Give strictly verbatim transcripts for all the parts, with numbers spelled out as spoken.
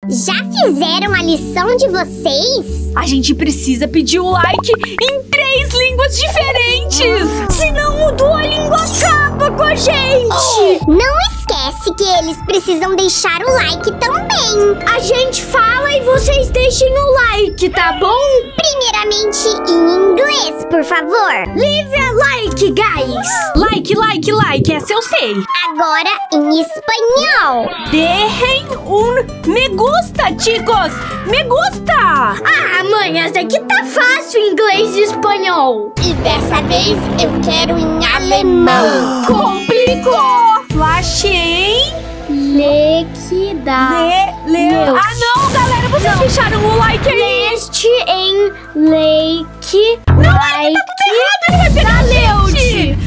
Já fizeram a lição de vocês? A gente precisa pedir o like em três línguas diferentes! Senão o Duolingo acaba com a gente! Não esquece que eles precisam deixar o like também. A gente fala e vocês deixem o like, tá bom? Primeiramente em inglês, por favor. Leave a like, guys! Like, like, like, essa eu sei. Agora em espanhol. Dejen um me gusta, chicos! Me gusta! Ah, mãe, essa aqui tá fácil, inglês e espanhol. E dessa vez eu quero em alemão. Complicou! Flash em... Lequidá. Le, le... Ah, não, galera, vocês não deixaram o like aí. Este em leque. Não, like, tá tudo errado, ele vai pegar a gente.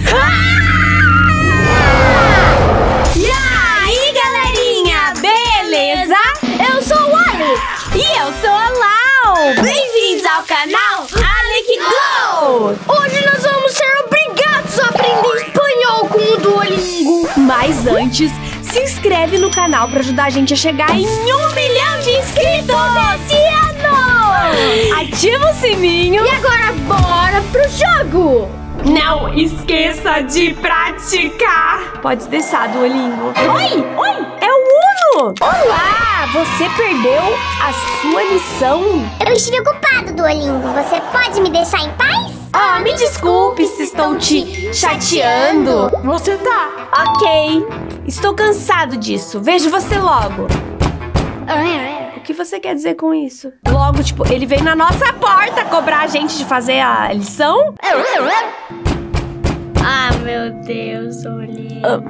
E aí, galerinha, beleza? Eu sou o Alec. E eu sou a Lau. Bem-vindos ao canal Alec Go. Hoje nós vamos ser obrigados a aprender espanhol com o Duolingo. Mas antes, se inscreve no canal pra ajudar a gente a chegar em um milhão de inscritos esse ano! Ativa o sininho. E agora bora pro jogo! Não esqueça de praticar. Pode deixar, Duolingo. Oi, oi, é o Uno. Olá, você perdeu a sua lição? Eu estive ocupado, Duolingo. Você pode me deixar em paz? Ah, me desculpe se estou te chateando. Você tá? Ok. Estou cansado disso. Vejo você logo. O que você quer dizer com isso? Logo, tipo, ele veio na nossa porta cobrar a gente de fazer a lição? Ah, meu Deus, Oli. Ah.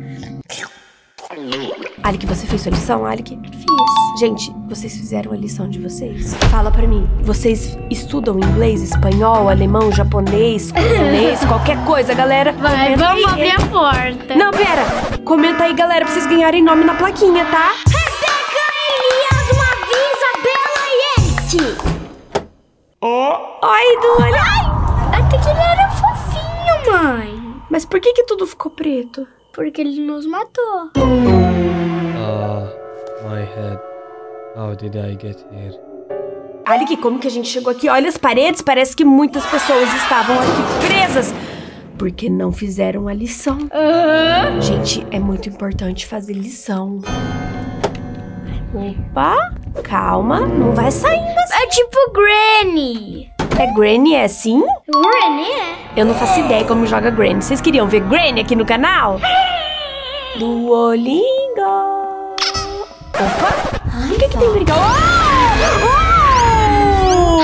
Alec, você fez sua lição, Alec? Fiz. Gente, vocês fizeram a lição de vocês? Fala pra mim, vocês estudam inglês, espanhol, alemão, japonês, coreanês, qualquer coisa, galera? Vai, Comenta vamos aí. abrir a porta. Não, pera. Comenta aí, galera, pra vocês ganharem nome na plaquinha, tá? Rebeca, Elias, Mavisa, Bela e Ente. Oh. Oi, Duolingo. Ai, até que ele era fofinho, mãe. Mas por que que tudo ficou preto? Porque ele nos matou. Ah, my head. How did I get here? Alec, como que a gente chegou aqui? Olha as paredes, parece que muitas pessoas estavam aqui presas. Porque não fizeram a lição. Uhum. Gente, é muito importante fazer lição. Opa, calma, não vai saindo assim. É tipo Granny. É Granny, é assim? Granny é. Eu não faço ideia como joga Granny. Vocês queriam ver Granny aqui no canal? Duolingo. Opa, o que que tem briga? Oh!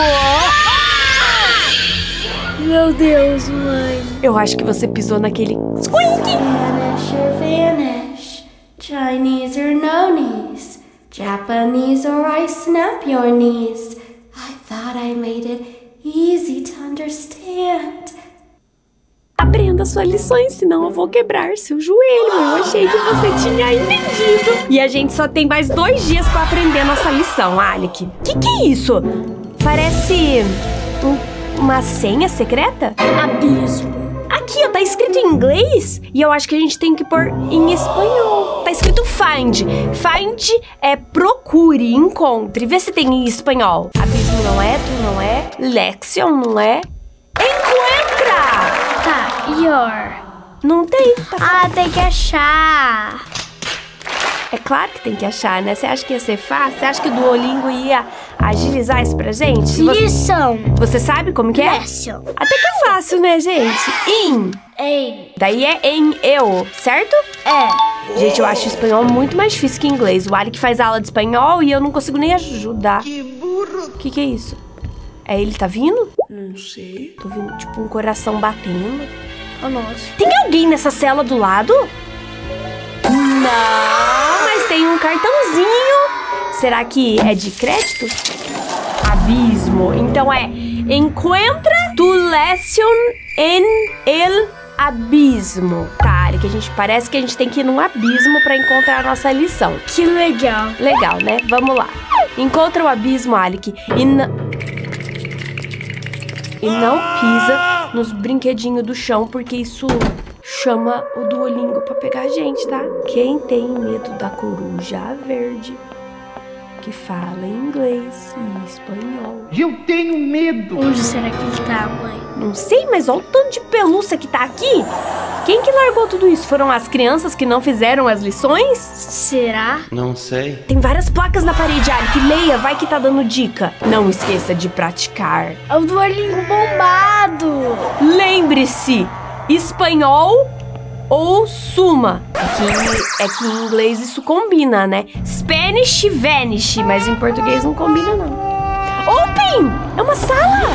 Oh! Meu Deus, mãe. Eu acho que você pisou naquele squeak. Vanish or vanish, Chinese or no knees, Japanese or I snap your knees. I thought I made it easy to understand. Aprenda suas lições, senão eu vou quebrar seu joelho. Eu achei que você tinha entendido. E a gente só tem mais dois dias pra aprender nossa lição, Alec. Que que é isso? Parece um, uma senha secreta? Abismo. Aqui, ó, tá escrito em inglês e eu acho que a gente tem que pôr em espanhol. Tá escrito find. Find é procure, encontre. Vê se tem em espanhol. Abismo não é, tu não é. Lexion não é. Encontra! Tá, your. Não tem. Tá... Ah, tem que achar. É claro que tem que achar, né? Você acha que ia ser fácil? Você acha que o Duolingo ia agilizar isso pra gente? Se você... Lição. Você sabe como que é? Lesson. Até que é fácil, né, gente? In. Ei. Daí é em eu, certo? É. Gente, eu acho o espanhol muito mais difícil que inglês. O Alec faz aula de espanhol e eu não consigo nem ajudar. Que burro! O que que é isso? É ele tá vindo? Não sei. Tô vendo tipo um coração batendo. Oh, nossa. Tem alguém nessa cela do lado? Não, mas tem um cartãozinho. Será que é de crédito? Abismo. Então é encontra tu lesson en el abismo. Tá, Alec, a gente parece que a gente tem que ir num abismo pra encontrar a nossa lição. Que legal. Legal, né? Vamos lá. Encontra o abismo, Alec, e não... E não pisa nos brinquedinhos do chão, porque isso chama o Duolingo pra pegar a gente, tá? Quem tem medo da coruja verde? que fala inglês e espanhol. Eu tenho medo. Onde será que ele tá, mãe? Não sei, mas olha o tanto de pelúcia que tá aqui. Quem que largou tudo isso? Foram as crianças que não fizeram as lições? Será? Não sei. Tem várias placas na parede, Alec. Leia, vai que tá dando dica. Não esqueça de praticar. É o Duolingo bombado. Lembre-se, espanhol ou suma. É que, é que em inglês isso combina, né? Spanish, vanish, mas em português não combina, não. Open! É uma sala!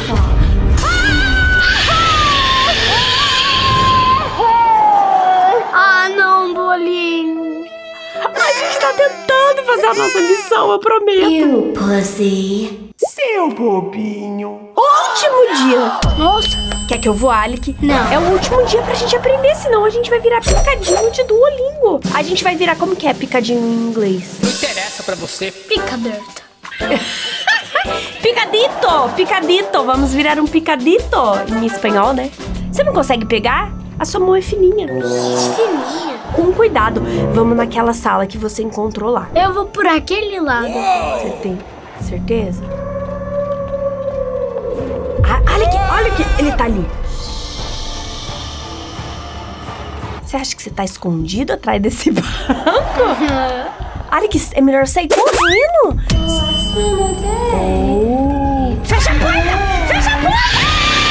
Ah, não, Duolingo. A gente tá tentando fazer a nossa lição, eu prometo. You pussy. Seu bobinho. Último dia. Nossa. Quer que eu vou, Alec? Não. É o último dia pra gente aprender, senão a gente vai virar picadinho de Duolingo. A gente vai virar como que é picadinho em inglês? Não interessa pra você. Pica aberta. Picadito, picadito. Vamos virar um picadito em espanhol, né? Você não consegue pegar? A sua mão é fininha. Fininha. Com cuidado. Vamos naquela sala que você encontrou lá. Eu vou por aquele lado. Você tem certeza? Ah, olha aqui, olha aqui. Ele tá ali. Você acha que você tá escondido atrás desse banco? Olha que é melhor sair correndo. Oh. Fecha a porta! Fecha a porta!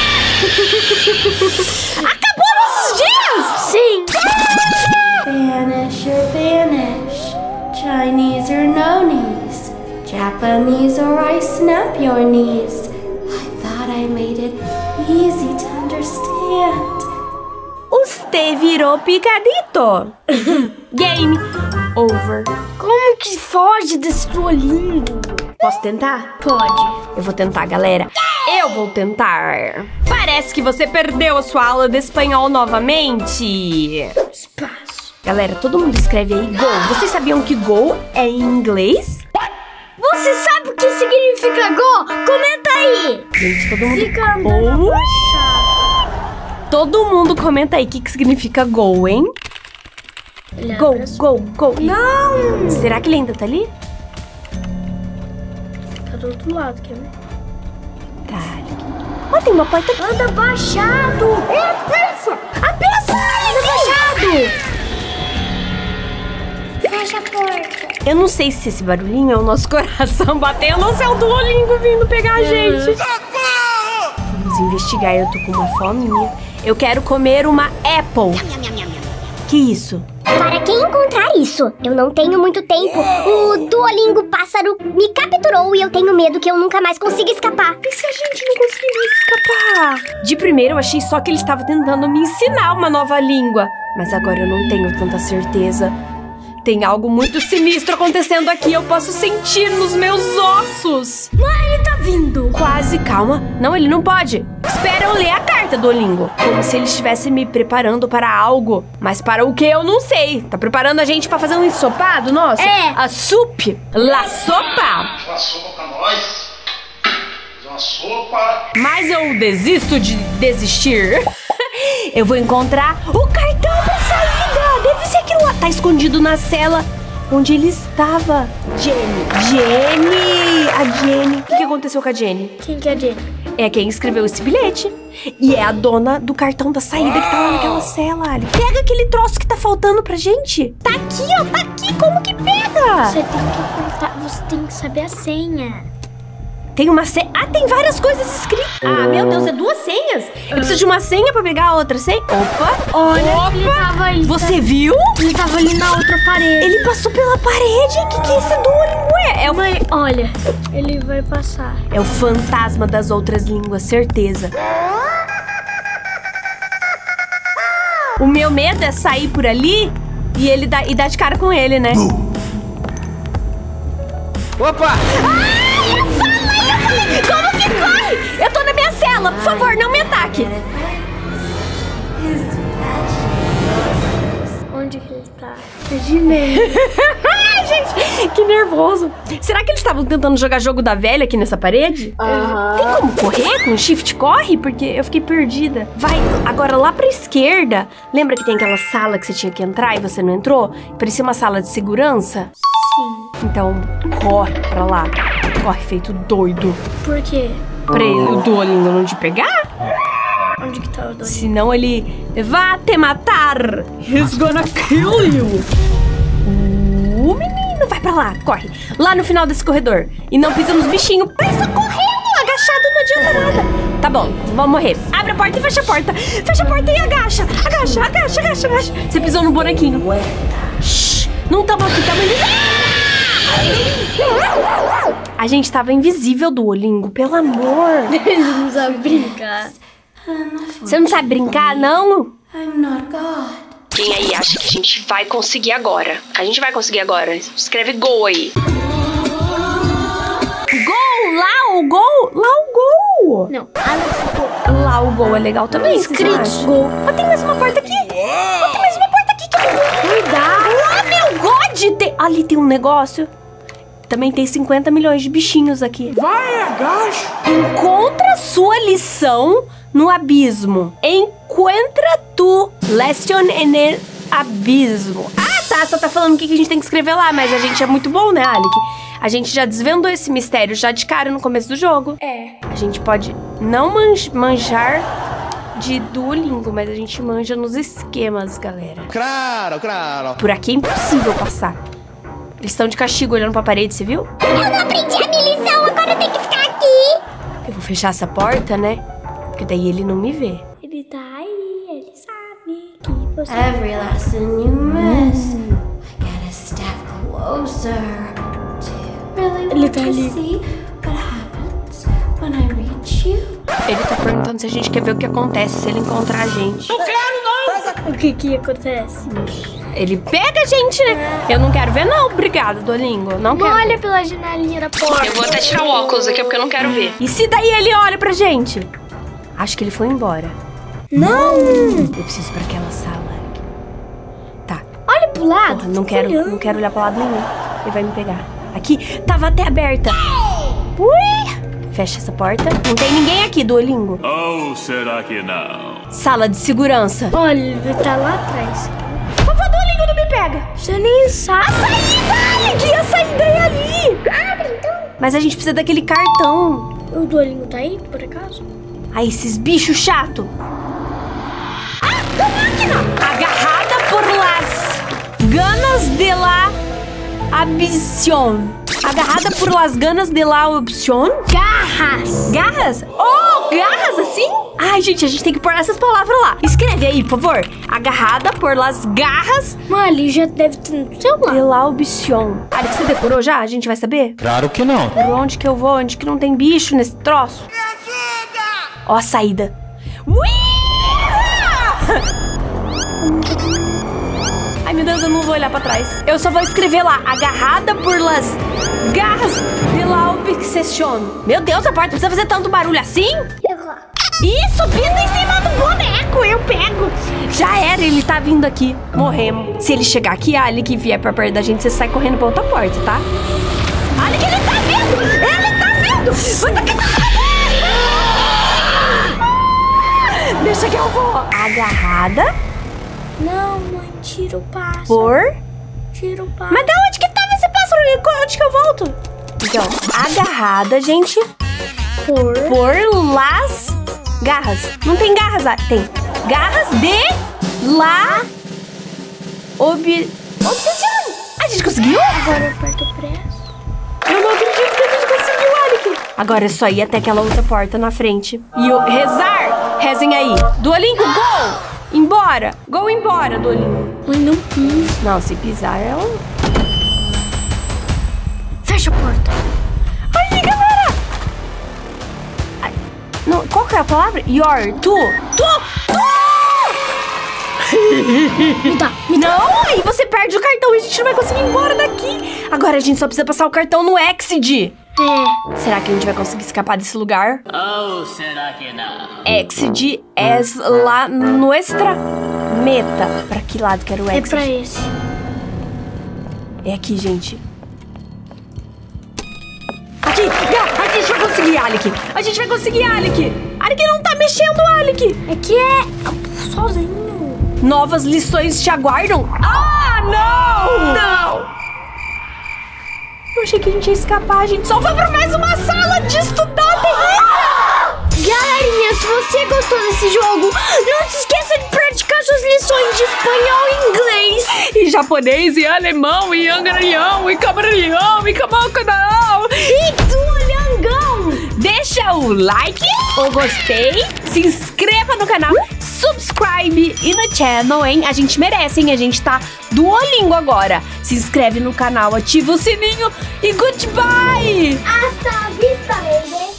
Acabou nossos dias! Sim. Vanish or vanish. Chinese or no knees. Japanese or I snap your knees. I thought I made it easy to understand. Você virou picadito. Game over. Como que foge desse Duolingo? Posso tentar? Pode. Eu vou tentar, galera. Eu vou tentar. Parece que você perdeu a sua aula de espanhol novamente. Espaço. Galera, todo mundo escreve aí go. Vocês sabiam que go é em inglês? Você sabe o que significa go? Comenta aí. Gente, todo mundo... Fica andando Oh. abaixado. Todo mundo comenta aí o que, que significa go, hein? Ele Go, abre as- go, go. Não! Será que ele ainda tá ali? Tá do outro lado, quer ver? Tá. Ó, tem uma porta aqui. Anda abaixado. É a peça. A peça! Anda abaixado. Fecha a porta. Eu não sei se esse barulhinho é o nosso coração batendo ou se é o Duolingo vindo pegar a gente. Vamos investigar, eu tô com uma fominha. Eu quero comer uma apple. Que isso? Para quem encontrar isso? Eu não tenho muito tempo. O Duolingo pássaro me capturou e eu tenho medo que eu nunca mais consiga escapar. E se a gente não conseguir escapar? De primeiro eu achei só que ele estava tentando me ensinar uma nova língua. Mas agora eu não tenho tanta certeza. Tem algo muito sinistro acontecendo aqui. Eu posso sentir nos meus ossos. Mãe, ele tá vindo. Quase, calma. Não, ele não pode. Espera eu ler a carta, Duolingo. Como se ele estivesse me preparando para algo. Mas para o que eu não sei. Tá preparando a gente para fazer um ensopado, nossa? É. A soup. La sopa. Uma sopa pra nós. Fazer uma sopa. Mas eu desisto de desistir. Eu vou encontrar o cartão pra saída. Deve ser aquilo lá. Tá escondido na cela onde ele estava. Jenny. Jenny. A Jenny. O que, que aconteceu com a Jenny? Quem que é Jenny? É quem escreveu esse bilhete. E é a dona do cartão da saída que tá lá naquela cela, Ali. Pega aquele troço que tá faltando pra gente. Tá aqui, ó. Tá aqui. Como que pega? Você tem que contar, você tem que saber a senha. Tem uma senha. Ah, tem várias coisas escritas. Ah, meu Deus, é duas senhas. Eu preciso de uma senha pra pegar a outra senha. Opa. Olha, ele tava ali. Você viu? Ele tava ali na outra parede. Ele passou pela parede. O que, que é esse Duolingo? É, é, uma... Mãe, olha, ele vai passar. é o fantasma das outras línguas, certeza. O meu medo é sair por ali e ele dá, e dar de cara com ele, né? Opa! Como que corre? Eu tô na minha cela. Por favor, não me ataque. Onde que ele tá? É de meio. Ai, gente, que nervoso. Será que eles estavam tentando jogar jogo da velha aqui nessa parede? Aham. Tem como correr com o shift? Corre? Porque eu fiquei perdida. Vai, agora lá pra esquerda. Lembra que tem aquela sala que você tinha que entrar e você não entrou? Parecia uma sala de segurança? Sim. Então, corre pra lá. Corre feito doido. Por quê? Pra ele, o Duolingo não te pegar? Onde que tá o Duolingo? Senão ele vai te matar. He's gonna kill you. O menino, vai pra lá, corre. Lá no final desse corredor. E não pisa nos bichinhos. Pensa correndo, agachado não adianta nada. Tá bom, vamos morrer. Abre a porta e fecha a porta. Fecha a porta e agacha. Agacha, agacha, agacha, agacha. Você pisou no bonequinho. Shhh, não tamo aqui, tamo invisível. A gente tava invisível, Duolingo, pelo amor. Ele não sabe brincar. Você não sabe brincar, não? I'm not God. Quem aí acha que a gente vai conseguir agora? A gente vai conseguir agora. Escreve gol aí. Gol! Lá o gol! Lá o gol! Não, Alex, Lá o gol é legal também. escrito gol. Ó, tem mais uma porta aqui. Ó, tem mais uma porta aqui. Que... Cuidado! Lá, meu God! Tem... Ali tem um negócio. Também tem cinquenta milhões de bichinhos aqui. Vai, agacha. Encontra sua lição no abismo. Encontra tu lesson en abismo. Ah, tá. Só tá falando o que a gente tem que escrever lá. Mas a gente é muito bom, né, Alec? A gente já desvendou esse mistério já de cara no começo do jogo. É. A gente pode não man- manjar de Duolingo, mas a gente manja nos esquemas, galera. Claro, claro. Por aqui é impossível passar. Eles estão de castigo olhando pra parede, você viu? Eu não aprendi a minha lição, agora eu tenho que ficar aqui. Eu vou fechar essa porta, né? Porque daí ele não me vê. Ele tá aí, ele sabe que você... Every lesson you miss, I gotta step closer to really Ele want tá to ali. see what happens when I reach you. Ele tá perguntando se a gente quer ver o que acontece se ele encontrar a gente. Não quero, não. O que que acontece? Ele pega a gente, né? Eu não quero ver, não. Obrigada, Duolingo. Não quero. Olha pela janelinha da porta. Eu vou até tirar o óculos aqui porque eu não quero ver. E se daí ele olha pra gente? Acho que ele foi embora. Não! Eu preciso ir pra aquela sala. Tá. Olha pro lado. Porra, não quero, não quero olhar pra lado nenhum. Ele vai me pegar. Aqui, tava até aberta. Ui! Fecha essa porta. Não tem ninguém aqui, Duolingo. Ou será que não? Sala de segurança. Olha, ele tá lá atrás. Por favor, Duolingo, não me pega. Você nem sabe. Saída! Que a saída é ali! Abre então. Mas a gente precisa daquele cartão. O Duolingo tá aí, por acaso? Ai, esses bichos chato. Ah, da máquina! Agarrada por las ganas de la ambición. Agarrada por las ganas de la opción? Garras! Garras? Oh, garras assim? Ai, gente, a gente tem que pôr essas palavras lá. Escreve aí, por favor. Agarrada por las garras Mano, ali já deve ter no celular. de la opción. Ali, você decorou já? A gente vai saber? Claro que não. Por onde que eu vou? Onde que não tem bicho nesse troço? Me ajuda! Ó a saída. Ui! Ai, meu Deus, eu não vou olhar pra trás. Eu só vou escrever lá. Agarrada por las garras de la obsession. Meu Deus, a porta precisa fazer tanto barulho assim? Isso, pisa em cima do boneco. Eu pego. Já era, ele tá vindo aqui. Morremos. Se ele chegar aqui, Ali, que vier pra perto da gente, você sai correndo pra outra porta, tá? Olha que ele tá vindo! Ele tá vindo! Vai tacar... Deixa que eu vou. Agarrada Não, mãe, tira o pássaro. por... Tira o pássaro. Mas da onde que tava esse pássaro ali? Onde que eu volto? Então, agarrada, gente, Por... por las garras. Não tem garras lá. Tem garras de la... Ob... Obsessão. A gente conseguiu? Agora eu aperto o preço. Eu não acredito que a gente conseguiu, Alec. Agora é só ir até aquela outra porta na frente. E o rezar. Rezem aí. Duolingo, gol! Embora. Gol embora, Duolingo. Mãe, não pisa. Não, se pisar, ela... Fecha a porta. Ai, galera! Ai, não, qual que é a palavra? Your, tu, tu, tu! Me dá, me dá. Não, aí você perde o cartão e a gente não vai conseguir ir embora daqui. Agora a gente só precisa passar o cartão no Exit. É. Será que a gente vai conseguir escapar desse lugar? Ou será que não? Exit es la nuestra meta. Pra que lado que era o É Exit? pra esse. É aqui, gente. Aqui, a gente vai conseguir, Alec. A gente vai conseguir, Alec. Alec não tá mexendo, Alec. É que é sozinho. Novas lições te aguardam. Ah, não! Não! Eu achei que a gente ia escapar. A gente só foi pra mais uma sala de estudar terrível. Galerinha, se você gostou desse jogo, não se esqueça de praticar suas lições de espanhol e inglês. E japonês, e alemão, e angralhão, e cabralhão, e cabocadão. E duolhangão. Deixa o like, o gostei, se inscreva no canal, subscribe e no channel, hein? A gente merece, hein? A gente tá Duolingo agora. Se inscreve no canal, ativa o sininho e goodbye! Hasta a vista, baby.